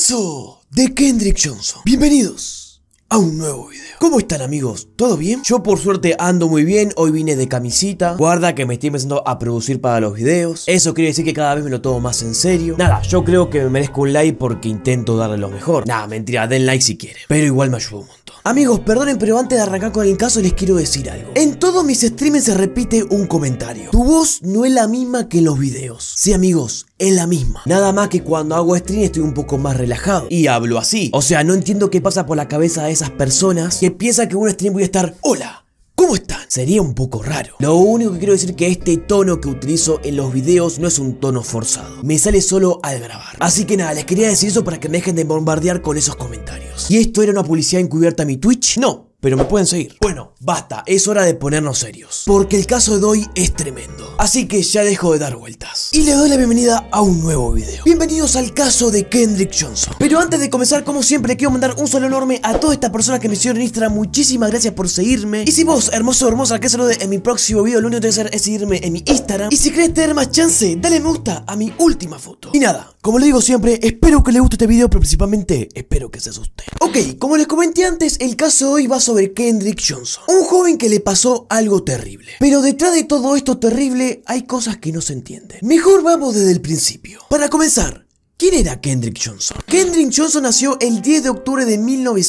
Caso de Kendrick Johnson. Bienvenidos a un nuevo video. ¿Cómo están, amigos? ¿Todo bien? Yo por suerte ando muy bien. Hoy vine de camisita. Guarda que me estoy empezando a producir para los videos. Eso quiere decir que cada vez me lo tomo más en serio. Nada, yo creo que me merezco un like porque intento darle lo mejor. Nada, mentira, den like si quieren, pero igual me ayuda un montón. Amigos, perdonen, pero antes de arrancar con el caso les quiero decir algo. En todos mis streams se repite un comentario: tu voz no es la misma que en los videos. Sí, amigos, es la misma. Nada más que cuando hago stream estoy un poco más relajado y hablo así. O sea, no entiendo qué pasa por la cabeza de esas personas que piensan que en un stream voy a estar: hola, ¿cómo están? Sería un poco raro. Lo único que quiero decir es que este tono que utilizo en los videos no es un tono forzado. Me sale solo al grabar. Así que nada, les quería decir eso para que me dejen de bombardear con esos comentarios. ¿Y esto era una publicidad encubierta a mi Twitch? No, pero me pueden seguir. Bueno, basta, es hora de ponernos serios, porque el caso de hoy es tremendo. Así que ya dejo de dar vueltas y les doy la bienvenida a un nuevo video. Bienvenidos al caso de Kendrick Johnson. Pero antes de comenzar, como siempre, quiero mandar un saludo enorme a todas estas personas que me siguieron en Instagram. Muchísimas gracias por seguirme. Y si vos, hermoso o hermosa, que salude en mi próximo video, lo único que tenés que hacer es seguirme en mi Instagram. Y si querés tener más chance, dale me gusta a mi última foto. Y nada, como les digo siempre, espero que les guste este video, pero principalmente espero que se asusten. Ok, como les comenté antes, el caso de hoy va sobre Kendrick Johnson, un joven que le pasó algo terrible. Pero detrás de todo esto terrible hay cosas que no se entienden. Mejor vamos desde el principio. Para comenzar, ¿quién era Kendrick Johnson? Kendrick Johnson nació el 10 de octubre de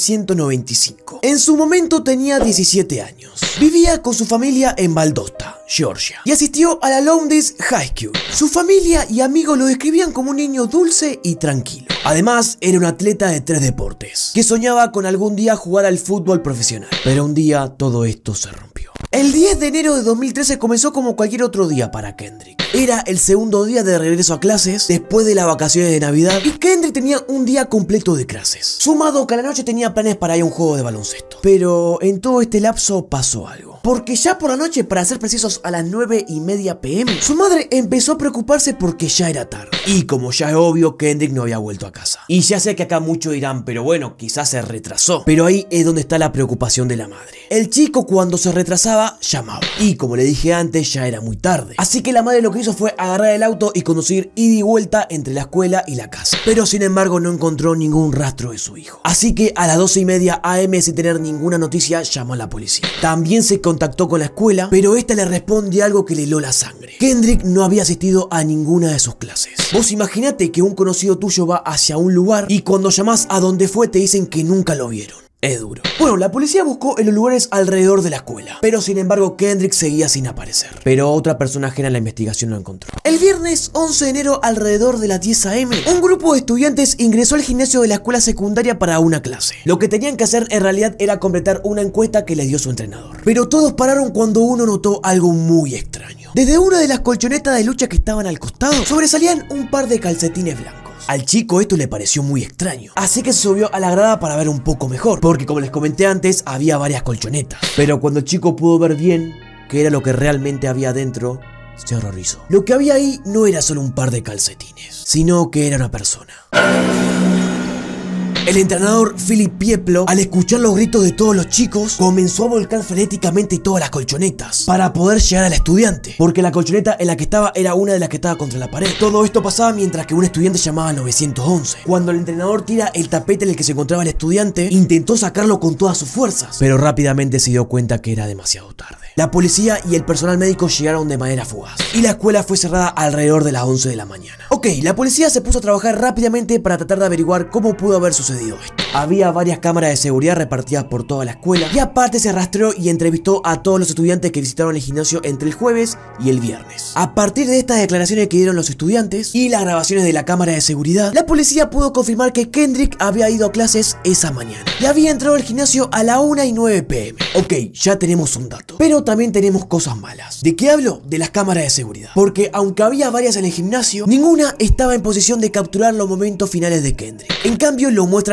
1995. En su momento tenía 17 años. Vivía con su familia en Valdosta, Georgia, y asistió a la Lowndes High School. Su familia y amigos lo describían como un niño dulce y tranquilo. Además, era un atleta de 3 deportes, que soñaba con algún día jugar al fútbol profesional. Pero un día todo esto se rompió. El 10 de enero de 2013 comenzó como cualquier otro día para Kendrick. Era el segundo día de regreso a clases después de las vacaciones de Navidad y Kendrick tenía un día completo de clases, sumado que a la noche tenía planes para ir a un juego de baloncesto. Pero en todo este lapso pasó algo, porque ya por la noche, para ser precisos a las 9:30 p.m, su madre empezó a preocuparse porque ya era tarde. Y como ya es obvio, Kendrick no había vuelto a casa. Y ya sé que acá muchos dirán: pero bueno, quizás se retrasó. Pero ahí es donde está la preocupación de la madre. El chico, cuando se retrasaba, llamaba. Y como le dije antes, ya era muy tarde. Así que la madre lo que hizo fue agarrar el auto y conducir ida y vuelta entre la escuela y la casa. Pero sin embargo no encontró ningún rastro de su hijo. Así que a las 12:30 a.m, sin tener ninguna noticia, llamó a la policía. También se contactó con la escuela, pero esta le responde algo que le heló la sangre: Kendrick no había asistido a ninguna de sus clases. Vos imaginate que un conocido tuyo va hacia un lugar y cuando llamás a donde fue te dicen que nunca lo vieron. Es duro. Bueno, la policía buscó en los lugares alrededor de la escuela, pero sin embargo Kendrick seguía sin aparecer. Pero otra persona ajena a la investigación lo encontró. El viernes 11 de enero, alrededor de las 10 a.m, un grupo de estudiantes ingresó al gimnasio de la escuela secundaria para una clase. Lo que tenían que hacer en realidad era completar una encuesta que les dio su entrenador. Pero todos pararon cuando uno notó algo muy extraño. Desde una de las colchonetas de lucha que estaban al costado, sobresalían un par de calcetines blancos. Al chico esto le pareció muy extraño, así que se subió a la grada para ver un poco mejor, porque como les comenté antes, había varias colchonetas. Pero cuando el chico pudo ver bien qué era lo que realmente había adentro, se horrorizó. Lo que había ahí no era solo un par de calcetines, sino que era una persona. El entrenador Philip Pieplo, al escuchar los gritos de todos los chicos, comenzó a volcar frenéticamente todas las colchonetas para poder llegar al estudiante, porque la colchoneta en la que estaba era una de las que estaba contra la pared. Todo esto pasaba mientras que un estudiante llamaba a 911. Cuando el entrenador tira el tapete en el que se encontraba el estudiante, intentó sacarlo con todas sus fuerzas, pero rápidamente se dio cuenta que era demasiado tarde. La policía y el personal médico llegaron de manera fugaz y la escuela fue cerrada alrededor de las 11 de la mañana. Ok, la policía se puso a trabajar rápidamente para tratar de averiguar cómo pudo haber sucedido esto. Había varias cámaras de seguridad repartidas por toda la escuela y aparte se rastreó y entrevistó a todos los estudiantes que visitaron el gimnasio entre el jueves y el viernes. A partir de estas declaraciones que dieron los estudiantes y las grabaciones de la cámara de seguridad, la policía pudo confirmar que Kendrick había ido a clases esa mañana y había entrado al gimnasio a la 1:09 p.m. Ok, ya tenemos un dato, pero también tenemos cosas malas. ¿De qué hablo? De las cámaras de seguridad, porque aunque había varias en el gimnasio, ninguna estaba en posición de capturar los momentos finales de Kendrick. En cambio lo muestran caminando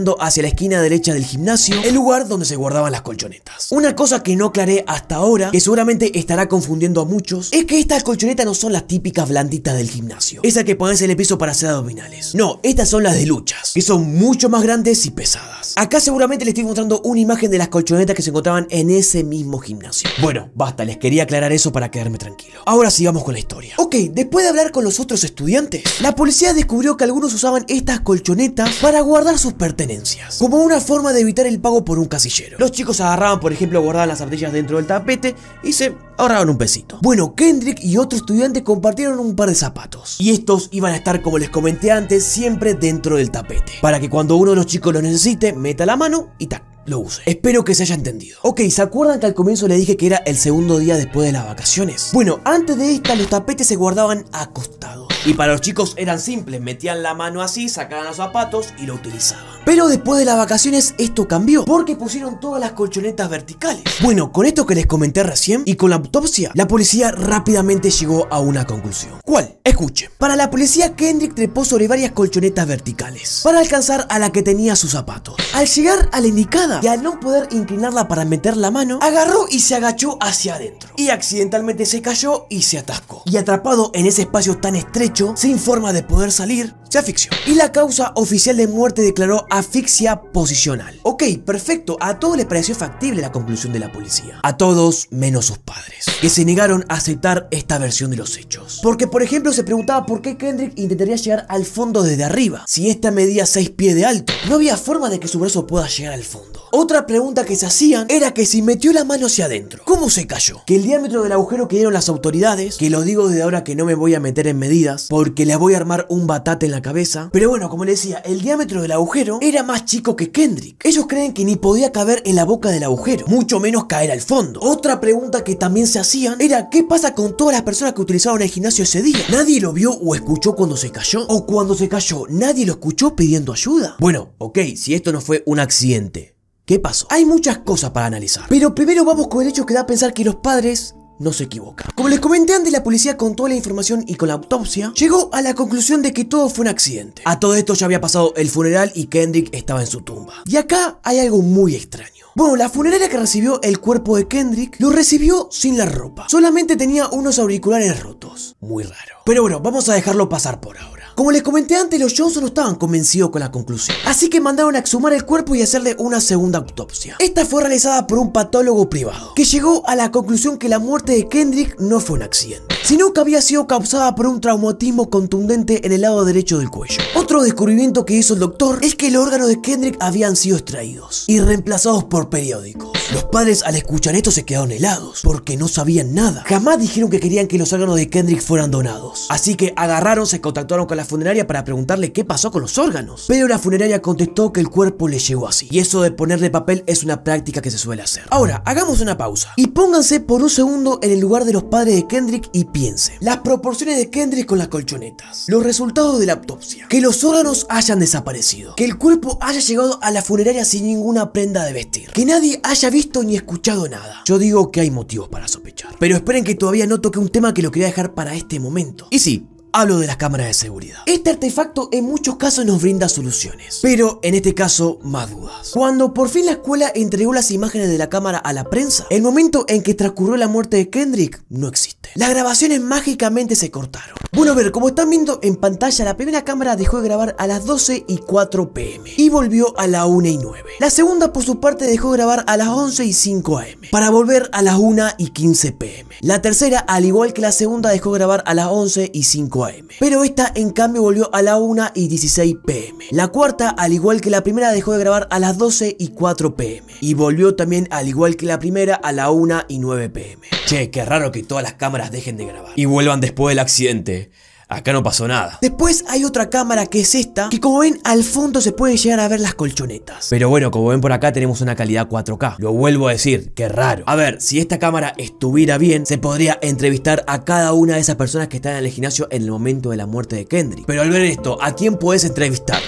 caminando hacia la esquina derecha del gimnasio, el lugar donde se guardaban las colchonetas. Una cosa que no aclaré hasta ahora, que seguramente estará confundiendo a muchos, es que estas colchonetas no son las típicas blanditas del gimnasio, esa que pones en el piso para hacer abdominales. No, estas son las de luchas, que son mucho más grandes y pesadas. Acá seguramente les estoy mostrando una imagen de las colchonetas que se encontraban en ese mismo gimnasio. Bueno, basta, les quería aclarar eso para quedarme tranquilo. Ahora sigamos con la historia. Ok, después de hablar con los otros estudiantes, la policía descubrió que algunos usaban estas colchonetas para guardar sus pertenencias, como una forma de evitar el pago por un casillero. Los chicos agarraban, por ejemplo, guardaban las zapatillas dentro del tapete y se ahorraban un pesito. Bueno, Kendrick y otro estudiante compartieron un par de zapatos, y estos iban a estar, como les comenté antes, siempre dentro del tapete, para que cuando uno de los chicos los necesite, meta la mano y tac, lo use. Espero que se haya entendido. Ok, ¿se acuerdan que al comienzo les dije que era el segundo día después de las vacaciones? Bueno, antes de esta los tapetes se guardaban acostados, y para los chicos eran simples, metían la mano así, sacaban los zapatos y lo utilizaban. Pero después de las vacaciones esto cambió, porque pusieron todas las colchonetas verticales. Bueno, con esto que les comenté recién y con la autopsia, la policía rápidamente llegó a una conclusión. ¿Cuál? Escuchen. Para la policía, Kendrick trepó sobre varias colchonetas verticales para alcanzar a la que tenía sus zapatos. Al llegar a la indicada y al no poder inclinarla para meter la mano, agarró y se agachó hacia adentro, y accidentalmente se cayó y se atascó. Y atrapado en ese espacio tan estrecho, sin forma de poder salir, se asfixió. Y la causa oficial de muerte declaró asfixia posicional. Ok, perfecto, a todos les pareció factible la conclusión de la policía. A todos menos sus padres, que se negaron a aceptar esta versión de los hechos. Porque, por ejemplo, se preguntaba por qué Kendrick intentaría llegar al fondo desde arriba, si esta medía 6 pies de alto. No había forma de que su brazo pueda llegar al fondo. Otra pregunta que se hacían era que si metió la mano hacia adentro, ¿cómo se cayó? Que el diámetro del agujero que dieron las autoridades, que lo digo desde ahora que no me voy a meter en medidas, porque les voy a armar un batate en la cabeza, pero bueno, como les decía, el diámetro del agujero era más chico que Kendrick. Ellos creen que ni podía caber en la boca del agujero, mucho menos caer al fondo. Otra pregunta que también se hacían era ¿qué pasa con todas las personas que utilizaron el gimnasio ese día? ¿Nadie lo vio o escuchó cuando se cayó? ¿O cuando se cayó, nadie lo escuchó pidiendo ayuda? Bueno, ok, si esto no fue un accidente, ¿qué pasó? Hay muchas cosas para analizar, pero primero vamos con el hecho que da a pensar que los padres no se equivocan. Como les comenté antes, la policía con toda la información y con la autopsia llegó a la conclusión de que todo fue un accidente. A todo esto ya había pasado el funeral y Kendrick estaba en su tumba. Y acá hay algo muy extraño. Bueno, la funeraria que recibió el cuerpo de Kendrick lo recibió sin la ropa. Solamente tenía unos auriculares rotos. Muy raro. Pero bueno, vamos a dejarlo pasar por ahora. Como les comenté antes, los Johnson no estaban convencidos con la conclusión, así que mandaron a exhumar el cuerpo y hacerle una segunda autopsia. Esta fue realizada por un patólogo privado, que llegó a la conclusión que la muerte de Kendrick no fue un accidente, sino que había sido causada por un traumatismo contundente en el lado derecho del cuello. Otro descubrimiento que hizo el doctor es que los órganos de Kendrick habían sido extraídos y reemplazados por periódicos. Los padres al escuchar esto se quedaron helados, porque no sabían nada. Jamás dijeron que querían que los órganos de Kendrick fueran donados. Así que agarraron, se contactaron con la funeraria para preguntarle qué pasó con los órganos. Pero la funeraria contestó que el cuerpo le llegó así. Y eso de ponerle papel es una práctica que se suele hacer. Ahora, hagamos una pausa y pónganse por un segundo en el lugar de los padres de Kendrick y piensen. Las proporciones de Kendrick con las colchonetas, los resultados de la autopsia, que los órganos hayan desaparecido, que el cuerpo haya llegado a la funeraria sin ninguna prenda de vestir, que nadie haya visto ni escuchado nada. Yo digo que hay motivos para sospechar. Pero esperen que todavía no toque un tema que lo quería dejar para este momento. Y sí, hablo de las cámaras de seguridad. Este artefacto en muchos casos nos brinda soluciones, pero en este caso más dudas. Cuando por fin la escuela entregó las imágenes de la cámara a la prensa, el momento en que transcurrió la muerte de Kendrick no existe. Las grabaciones mágicamente se cortaron. Bueno, a ver, como están viendo en pantalla, la primera cámara dejó de grabar a las 12:04 p.m. y volvió a las 1:09. La segunda, por su parte, dejó de grabar a las 11:05 a.m. para volver a las 1:15 p.m. La tercera, al igual que la segunda, dejó de grabar a las 11:05 a.m. pero esta en cambio volvió a las 1:16 p.m. La cuarta, al igual que la primera, dejó de grabar a las 12:04 p.m. y volvió también, al igual que la primera, a las 1:09 p.m. Che, qué raro que todas las cámaras dejen de grabar y vuelvan después del accidente. Acá no pasó nada. Después hay otra cámara que es esta, que como ven al fondo se pueden llegar a ver las colchonetas. Pero bueno, como ven por acá tenemos una calidad 4K. Lo vuelvo a decir, qué raro. A ver, si esta cámara estuviera bien, se podría entrevistar a cada una de esas personas que están en el gimnasio en el momento de la muerte de Kendrick. Pero al ver esto, ¿a quién puedes entrevistar?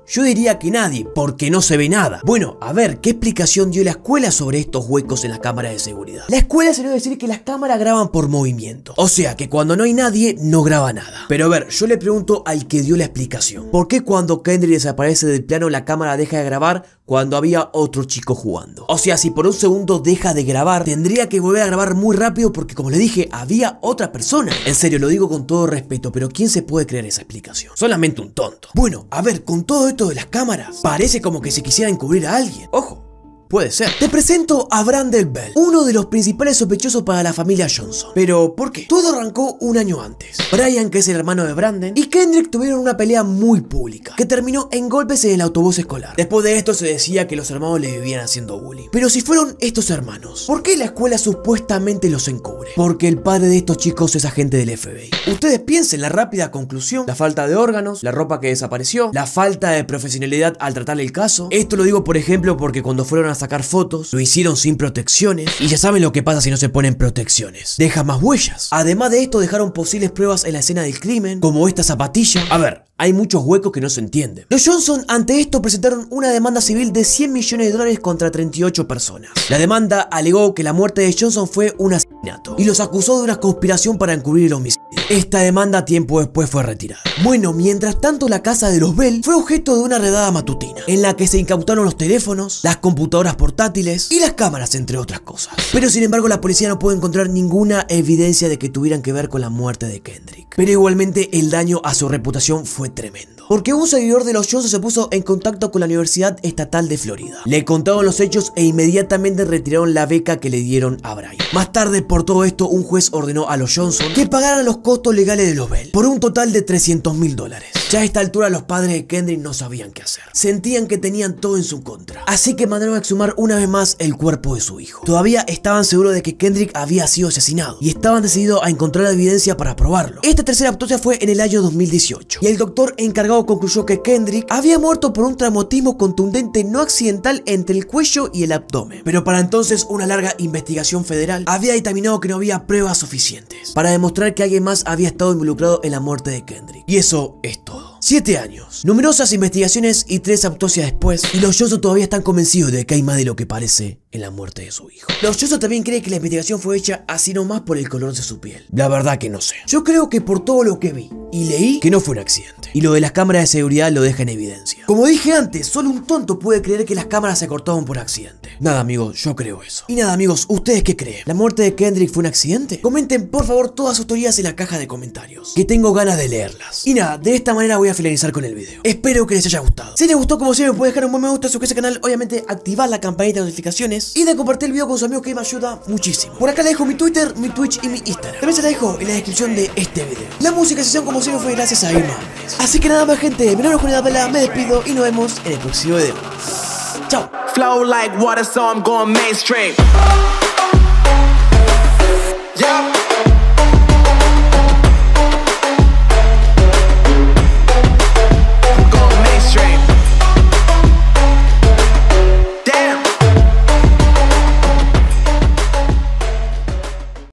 Yo diría que nadie, porque no se ve nada. Bueno, a ver, ¿qué explicación dio la escuela sobre estos huecos en las cámaras de seguridad? La escuela se le decir que las cámaras graban por movimiento. O sea, que cuando no hay nadie, no graba nada. Pero a ver, yo le pregunto al que dio la explicación. ¿Por qué cuando Kendrick desaparece del plano la cámara deja de grabar cuando había otro chico jugando? O sea, si por un segundo deja de grabar, tendría que volver a grabar muy rápido porque, como le dije, había otra persona. En serio, lo digo con todo respeto, pero ¿quién se puede creer esa explicación? Solamente un tonto. Bueno, a ver, con todo esto de las cámaras, parece como que se quisiera encubrir a alguien. Ojo. Puede ser. Te presento a Brandon Bell, uno de los principales sospechosos para la familia Johnson. Pero, ¿por qué? Todo arrancó un año antes. Brian, que es el hermano de Brandon, y Kendrick tuvieron una pelea muy pública, que terminó en golpes en el autobús escolar. Después de esto se decía que los hermanos le vivían haciendo bullying. Pero si fueron estos hermanos, ¿por qué la escuela supuestamente los encubre? Porque el padre de estos chicos es agente del FBI. Ustedes piensen la rápida conclusión, la falta de órganos, la ropa que desapareció, la falta de profesionalidad al tratar el caso. Esto lo digo por ejemplo porque cuando fueron a sacar fotos, lo hicieron sin protecciones, y ya saben lo que pasa si no se ponen protecciones. Deja más huellas. Además de esto, dejaron posibles pruebas en la escena del crimen, como esta zapatilla. A ver, hay muchos huecos que no se entienden. Los Johnson ante esto presentaron una demanda civil de $100 millones contra 38 personas. La demanda alegó que la muerte de Johnson fue un asesinato y los acusó de una conspiración para encubrir el homicidio. Esta demanda tiempo después fue retirada. Bueno, mientras tanto la casa de los Bell fue objeto de una redada matutina, en la que se incautaron los teléfonos, las computadoras portátiles y las cámaras, entre otras cosas. Pero sin embargo la policía no pudo encontrar ninguna evidencia de que tuvieran que ver con la muerte de Kendrick. Pero igualmente el daño a su reputación fue tremendo, porque un seguidor de los Johnson se puso en contacto con la Universidad Estatal de Florida. Le contaron los hechos e inmediatamente retiraron la beca que le dieron a Brian. Más tarde, por todo esto, un juez ordenó a los Johnson que pagaran los costos legales de los Bell por un total de $300.000. Ya a esta altura los padres de Kendrick no sabían qué hacer. Sentían que tenían todo en su contra. Así que mandaron a exhumar una vez más el cuerpo de su hijo. Todavía estaban seguros de que Kendrick había sido asesinado y estaban decididos a encontrar la evidencia para probarlo. Esta tercera autopsia fue en el año 2018 y el doctor encargado concluyó que Kendrick había muerto por un traumatismo contundente no accidental entre el cuello y el abdomen. Pero para entonces una larga investigación federal había dictaminado que no había pruebas suficientes para demostrar que alguien más había estado involucrado en la muerte de Kendrick. Y eso es todo. 7 años, numerosas investigaciones y 3 autopsias después, y los Johnson todavía están convencidos de que hay más de lo que parece en la muerte de su hijo. Los Johnson también creen que la investigación fue hecha así nomás por el color de su piel. La verdad que no sé. Yo creo que por todo lo que vi y leí, que no fue un accidente. Y lo de las cámaras de seguridad lo deja en evidencia. Como dije antes, solo un tonto puede creer que las cámaras se cortaron por accidente. Nada amigos, yo creo eso. Y nada amigos, ¿ustedes qué creen? ¿La muerte de Kendrick fue un accidente? Comenten por favor todas sus teorías en la caja de comentarios, que tengo ganas de leerlas. Y nada, de esta manera voy a finalizar con el video. Espero que les haya gustado. Si les gustó, como siempre, pueden dejar un buen me gusta, suscribirse al canal, obviamente activar la campanita de notificaciones y de compartir el video con sus amigos, que me ayuda muchísimo. Por acá les dejo mi Twitter, mi Twitch y mi Instagram. También se la dejo en la descripción de este video. La musicalización, como siempre, fue gracias a Irma. Así que nada más, gente, mi nombre es Julián Abela, me despido y nos vemos en el próximo video. Chao. Flow like water, so I'm going mainstream.